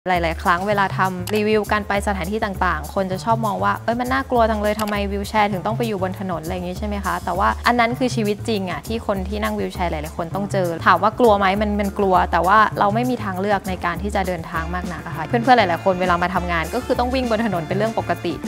หลายๆครั้งเวลาทำรีวิวการไปสถานที่ต่างๆคนจะชอบมองว่ามันน่ากลัวจังเลยทำไมวีลแชร์ถึงต้องไปอยู่บนถนนอะไรอย่างนี้ใช่ไหมคะแต่ว่าอันนั้นคือชีวิตจริงที่คนที่นั่งวีลแชร์หลายๆคนต้องเจอถามว่ากลัวไหมมันกลัวแต่ว่าเราไม่มีทางเลือกในการที่จะเดินทางมากนักค่ะเพื่อนๆหลายๆคนเวลามาทำงานก็คือต้องวิ่งบนถนนเป็นเรื่องปกติ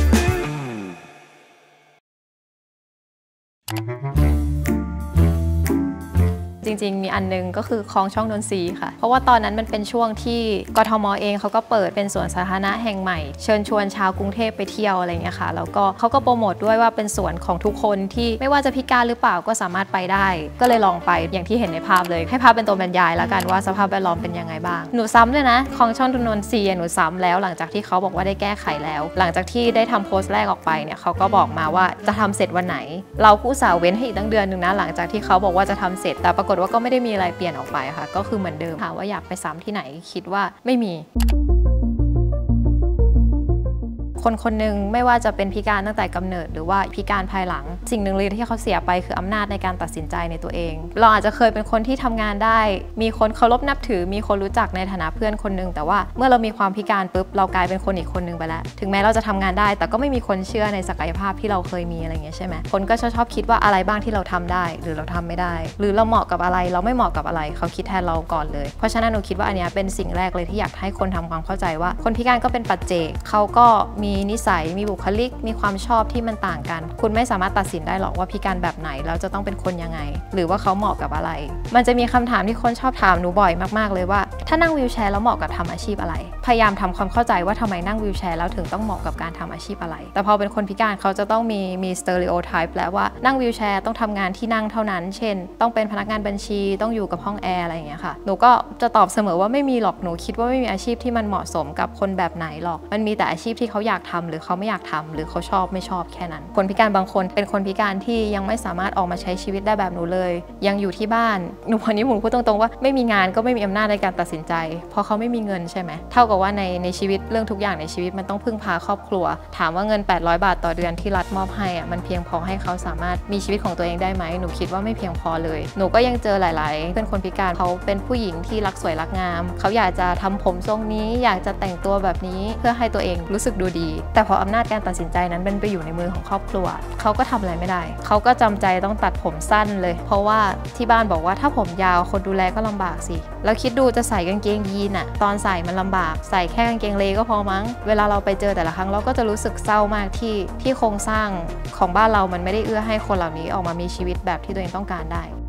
จริงๆมีอันนึงก็คือคลองช่องนนทรีค่ะเพราะว่าตอนนั้นมันเป็นช่วงที่กทม.เองเขาก็เปิดเป็นสวนสาธารณะแห่งใหม่เชิญชวนชาวกรุงเทพไปเที่ยวอะไรเงี้ยค่ะแล้วก็เขาก็โปรโมทด้วยว่าเป็นสวนของทุกคนที่ไม่ว่าจะพิการหรือเปล่าก็สามารถไปได้ก็เลยลองไปอย่างที่เห็นในภาพเลยให้ภาพเป็นตัวบรรยายแล้วกันว่าสภาพแวดล้อมเป็นยังไงบ้างหนูซ้ำเลยนะคลองช่องนนทรีหนูซ้ำแล้วหลังจากที่เขาบอกว่าได้แก้ไขแล้วหลังจากที่ได้ทำโพสต์แรกออกไปเนี่ยเขาก็บอกมาว่าจะทำเสร็จวันไหนเราผู้สาวเว้นให้อีกตั้งเดือนนึงนะหลังจากที่เขาบอกว่าจะทำเสร็จแต่ปรากฏว่าก็ไม่ได้มีอะไรเปลี่ยนออกไปค่ะก็คือเหมือนเดิมถามว่าอยากไปซ้ำที่ไหนคิดว่าไม่มีคนหนึ่งไม่ว่าจะเป็นพิการตั้งแต่กำเนิดหรือว่าพิการภายหลังสิ่งหนึ่งเลยที่เขาเสียไปคืออำนาจในการตัดสินใจในตัวเองเราอาจจะเคยเป็นคนที่ทำงานได้มีคนเคารพนับถือมีคนรู้จักในฐานะเพื่อนคนหนึ่งแต่ว่าเมื่อเรามีความพิการปุ๊บเรากลายเป็นคนอีกคนหนึ่งไปแล้วถึงแม้เราจะทำงานได้แต่ก็ไม่มีคนเชื่อในศักยภาพที่เราเคยมีอะไรเงี้ยใช่ไหมคนก็ชอบคิดว่าอะไรบ้างที่เราทำได้หรือเราทำไม่ได้หรือเราเหมาะกับอะไรเราไม่เหมาะกับอะไรเขาคิดแทนเราก่อนเลยเพราะฉะนั้นหนูคิดว่าอันนี้เป็นสิ่งแรกเลยที่อยากให้คนทำความเข้าใจว่าคนพิการก็เป็นปัจเจกเขาก็มีนิสัยมีบุคลิกมีความชอบที่มันต่างกันคุณไม่สามารถตัดสินได้หรอกว่าพิการแบบไหนแล้วจะต้องเป็นคนยังไงหรือว่าเขาเหมาะกับอะไรมันจะมีคำถามที่คนชอบถามหนูบ่อยมากๆเลยว่าถ้านั่งวีลแชร์แล้วเหมาะกับทำอาชีพอะไรพยายามทำความเข้าใจว่าทำไมนั่งวีลแชร์แล้วถึงต้องเหมาะกับการทำอาชีพอะไรแต่พอเป็นคนพิการเขาจะต้องมีสเตอริโอไทป์แล้วว่านั่งวีลแชร์ต้องทำงานที่นั่งเท่านั้นเช่นต้องเป็นพนักงานบัญชีต้องอยู่กับห้องแอร์อะไรอย่างเงี้ยค่ะหนูก็จะตอบเสมอว่าไม่มีหรอกหนูคิดว่าไม่มีอาชีพที่มันเหมาะสมกับคนแบบไหนหรอกมันมีแต่อาชีพที่เขาอยากทำหรือเขาไม่อยากทำหรือเขาชอบไม่ชอบแค่นั้นคนพิการบางคนเป็นคนพิการที่ยังไม่สามารถออกมาใช้ชีวิตได้แบบหนูเลยยังอยู่ที่บ้านหนูวันนี้หนูพูดตรงๆว่าไม่มีงานก็ไม่มีอำนาจในการตัดสินใจเพราะเขาไม่มีเงินใช่ไหมเท่ากับว่าในชีวิตเรื่องทุกอย่างในชีวิตมันต้องพึ่งพาครอบครัวถามว่าเงิน800 บาทต่อเดือนที่รัฐมอบให้มันเพียงพอให้เขาสามารถมีชีวิตของตัวเองได้ไหมหนูคิดว่าไม่เพียงพอเลยหนูก็ยังเจอหลายๆเป็นคนพิการเขาเป็นผู้หญิงที่รักสวยรักงามเขาอยากจะทำผมทรงนี้อยากจะแต่งตัวแบบนี้เพื่อให้ตัวเองรู้สึกดูดีแต่พออำนาจการตัดสินใจนั้นเป็นไปอยู่ในมือของครอบครัวเขาก็ทำอะไรไม่ได้เขาก็จำใจต้องตัดผมสั้นเลยเพราะว่าที่บ้านบอกว่าถ้าผมยาวคนดูแลก็ลำบากสิแล้วคิดดูจะใส่กางเกงยีนตอนใส่มันลำบากใส่แค่กางเกงเลก็พอมั้งเวลาเราไปเจอแต่ละครั้งเราก็จะรู้สึกเศร้ามากที่โครงสร้างของบ้านเรามันไม่ได้เอื้อให้คนเหล่านี้ออกมามีชีวิตแบบที่ตัวเองต้องการได้